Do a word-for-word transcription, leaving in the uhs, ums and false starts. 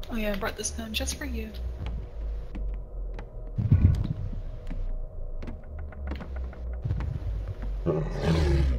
Oh yeah, I brought this gun just for you. Mm-hmm.